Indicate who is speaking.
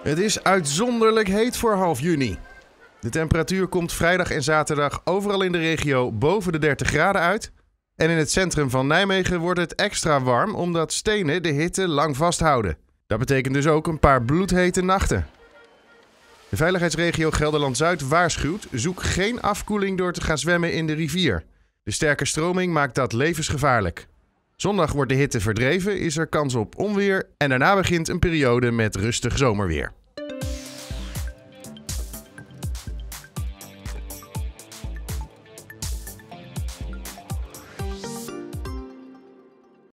Speaker 1: Het is uitzonderlijk heet voor half juni. De temperatuur komt vrijdag en zaterdag overal in de regio boven de 30 graden uit. En in het centrum van Nijmegen wordt het extra warm omdat stenen de hitte lang vasthouden. Dat betekent dus ook een paar bloedhete nachten. De veiligheidsregio Gelderland-Zuid waarschuwt: zoek geen afkoeling door te gaan zwemmen in de rivier. De sterke stroming maakt dat levensgevaarlijk. Zondag wordt de hitte verdreven, is er kans op onweer en daarna begint een periode met rustig zomerweer.